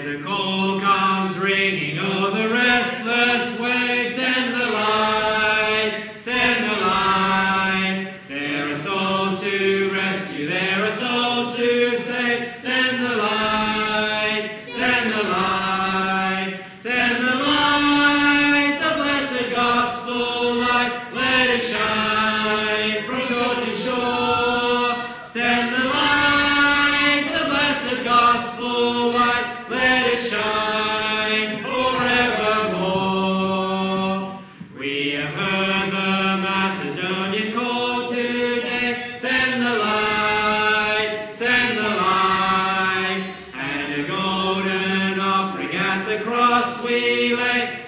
the call comes ringing, oh, the restless waves, send the light, send the light. There are souls to rescue, there are souls to save, send the light, send the light, send the light, the blessed gospel light, let it shine from shore to shore. Send the light, the blessed gospel light, let it shine forevermore. We have heard the Macedonian call today, send the light, send the light, and a golden offering at the cross we lay.